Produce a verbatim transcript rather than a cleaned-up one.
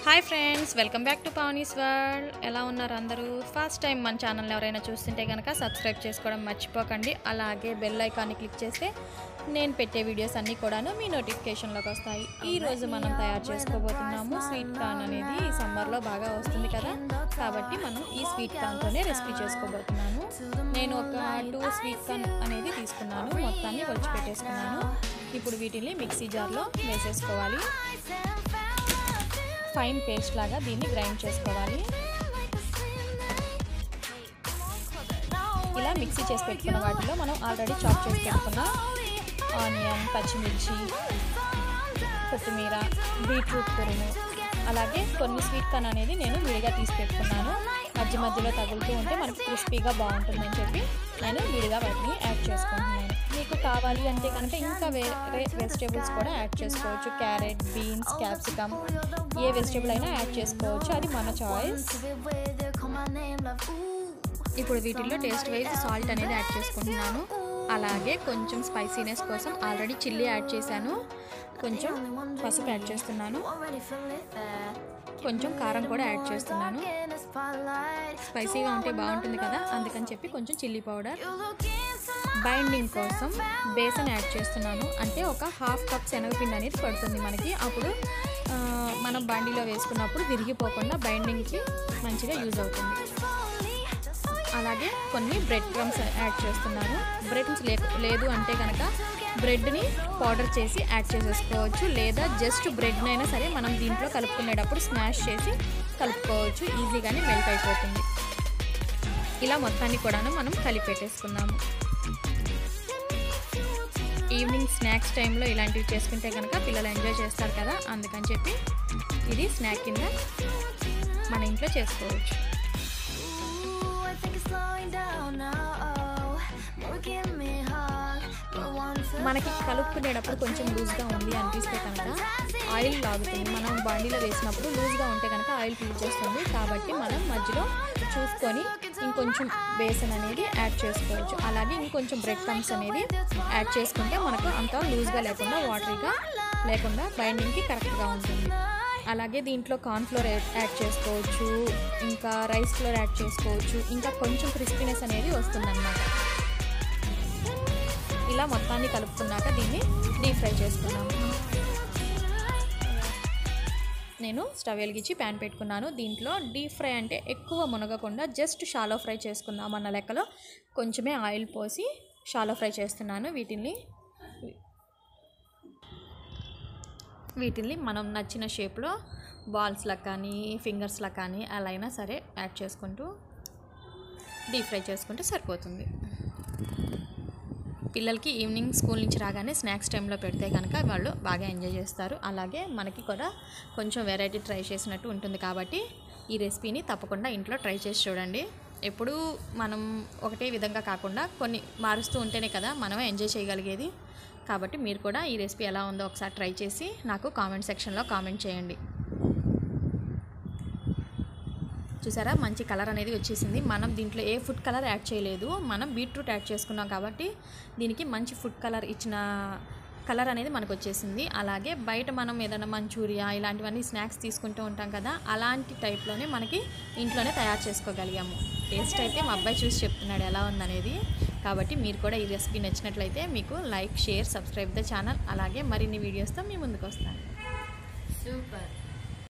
Hi friends, welcome back to Pavani's world. ఎలా ఉన్నారు అందరూ? ఫస్ట్ టైం మన ఛానల్ని ఎవరైనా చూస్తుంటే కనుక సబ్స్క్రైబ్ చేసుకోవడం మర్చిపోకండి. అలాగే బెల్ ఐకాన్ని క్లిక్ చేస్తే నేను పెట్టే వీడియోస్ అన్నీ కూడాను మీ నోటిఫికేషన్లోకి వస్తాయి. ఈరోజు మనం తయారు చేసుకోబోతున్నాము స్వీట్ కార్న్ అనేది. ఈ సమ్మర్లో బాగా వస్తుంది కదా, కాబట్టి మనం ఈ స్వీట్ కార్న్తోనే రెసిపీ చేసుకోబోతున్నాను. నేను ఒక టూ స్వీట్ కార్న్ అనేది తీసుకున్నాను, మొత్తాన్ని వచ్చి పెట్టేసుకున్నాను. ఇప్పుడు వీటిని మిక్సీ జార్లో వేసేసుకోవాలి. ఫైన్ పేస్ట్ లాగా దీన్ని గ్రైండ్ చేసుకోవాలి. ఇలా మిక్సీ చేసి పెట్టుకున్న వాటిలో మనం ఆల్రెడీ చాప్ చేసి పెట్టుకున్న ఆనియన్, పచ్చిమిర్చి, కొత్తిమీర, బీట్రూట్ తురుము, అలాగే కొన్ని స్వీట్ కార్న్ అనేది నేను విడిగా తీసి పెట్టుకున్నాను. మధ్య మధ్యలో తగులుతూ ఉంటే మనకి క్రిస్పీగా బాగుంటుందని చెప్పి నేను విడిగా వాటిని యాడ్ చేసుకుంటున్నాను. మీకు కావాలి అంటే కనుక ఇంకా వేరే వెజిటేబుల్స్ కూడా యాడ్ చేసుకోవచ్చు. క్యారెట్, బీన్స్, క్యాప్సికమ్, ఏ వెజిటేబుల్ అయినా యాడ్ చేసుకోవచ్చు, అది మన చాయిస్. ఇప్పుడు వీటిల్లో టేస్ట్ వైజ్ సాల్ట్ అనేది యాడ్ చేసుకుంటున్నాను. అలాగే కొంచెం స్పైసీనెస్ కోసం ఆల్రెడీ చిల్లీ యాడ్ చేశాను. కొంచెం పసుపు యాడ్ చేస్తున్నాను. కొంచెం కారం కూడా యాడ్ చేస్తున్నాను. స్పైసీగా ఉంటే బాగుంటుంది కదా, అందుకని చెప్పి కొంచెం చిల్లీ పౌడర్. బైండింగ్ కోసం బేసన్ యాడ్ చేస్తున్నాను. అంటే ఒక హాఫ్ కప్ శనగపిండి అనేది పడుతుంది మనకి. అప్పుడు మనం బండిలో వేసుకున్నప్పుడు విరిగిపోకుండా బైండింగ్కి మంచిగా యూజ్ అవుతుంది. అలాగే కొన్ని బ్రెడ్ క్రమ్స్ యాడ్ చేస్తున్నాను. బ్రెడ్ క్రమ్స్ లేదు అంటే కనుక బ్రెడ్ని పౌడర్ చేసి యాడ్ చేసేసుకోవచ్చు, లేదా జస్ట్ బ్రెడ్ని అయినా సరే మనం దీంట్లో కలుపుకునేటప్పుడు స్మాష్ చేసి కలుపుకోవచ్చు, ఈజీగానే మెల్ట్ అయిపోతుంది. ఇలా మొత్తాన్ని కూడాను మనం కలిపి పెట్టేసుకున్నాము. ఈవినింగ్ స్నాక్స్ టైంలో ఇలాంటివి చేసుకుంటే కనుక పిల్లలు ఎంజాయ్ చేస్తారు కదా, అందుకని చెప్పి ఇది స్నాక్ కింద మన ఇంట్లో చేసుకోవచ్చు. మనకి కలుపుకునేటప్పుడు కొంచెం లూజ్గా ఉంది అనిపిస్తే కనుక ఆయిల్ లాగుతుంది. మనం బాండీలో వేసినప్పుడు లూజ్గా ఉంటే కనుక ఆయిల్ పీల్చేస్తుంది. కాబట్టి మనం మధ్యలో చూసుకొని ఇంకొంచెం బేసన్ అనేది యాడ్ చేసుకోవచ్చు. అలాగే ఇంకొంచెం బ్రెడ్ క్రమ్స్ అనేది యాడ్ చేసుకుంటే మనకు అంత లూజ్గా లేకుండా వాటరీగా లేకుండా బైండింగ్కి కరెక్ట్గా ఉంటుంది. అలాగే దీంట్లో కార్న్ఫ్లోర్ యాడ్ చేసుకోవచ్చు, ఇంకా రైస్ ఫ్లోర్ యాడ్ చేసుకోవచ్చు, ఇంకా కొంచెం క్రిస్పీనెస్ అనేది వస్తుందన్నమాట. ఇలా మొత్తాన్ని కలుపుకున్నాక దీన్ని డీప్ ఫ్రై చేసుకున్నాము. నేను స్టవ్ వెలిగించి ప్యాన్ పెట్టుకున్నాను. దీంట్లో డీప్ ఫ్రై అంటే ఎక్కువ మునగకుండా జస్ట్ షాలో ఫ్రై చేసుకున్నాం అన్న లెక్కలో కొంచెమే ఆయిల్ పోసి షాలో ఫ్రై చేస్తున్నాను. వీటిని వీటిని మనం నచ్చిన షేప్లో బాల్స్లా కానీ ఫింగర్స్లా కానీ అలా అయినా సరే యాడ్ చేసుకుంటూ డీప్ ఫ్రై చేసుకుంటే సరిపోతుంది. పిల్లలకి ఈవినింగ్ స్కూల్ నుంచి రాగానే స్నాక్స్ టైంలో పెడితే కనుక వాళ్ళు బాగా ఎంజాయ్ చేస్తారు. అలాగే మనకి కూడా కొంచెం వెరైటీ ట్రై చేసినట్టు ఉంటుంది. కాబట్టి ఈ రెసిపీని తప్పకుండా ఇంట్లో ట్రై చేసి చూడండి. ఎప్పుడూ మనం ఒకటే విధంగా కాకుండా కొన్ని మారుస్తూ ఉంటేనే కదా మనం ఎంజాయ్ చేయగలిగేది. కాబట్టి మీరు కూడా ఈ రెసిపీ ఎలా ఉందో ఒకసారి ట్రై చేసి నాకు కామెంట్ సెక్షన్లో కామెంట్ చేయండి. చూసారా, మంచి కలర్ అనేది వచ్చేసింది. మనం దీంట్లో ఏ ఫుడ్ కలర్ యాడ్ చేయలేదు, మనం బీట్రూట్ యాడ్ చేసుకున్నాం కాబట్టి దీనికి మంచి ఫుడ్ కలర్ ఇచ్చిన కలర్ అనేది మనకు వచ్చేసింది. అలాగే బయట మనం ఏదైనా మంచూరియా ఇలాంటివన్నీ స్నాక్స్ తీసుకుంటూ ఉంటాం కదా, అలాంటి టైప్లోనే మనకి ఇంట్లోనే తయారు చేసుకోగలిగాము. టేస్ట్ అయితే మా అబ్బాయి చూసి చెప్తున్నాడు ఎలా ఉందనేది. కాబట్టి మీరు కూడా ఈ రెసిపీ నచ్చినట్లయితే మీకు like, share, subscribe the channel. అలాగే మరిన్ని వీడియోస్తో మీ ముందుకు వస్తాను. సూపర్.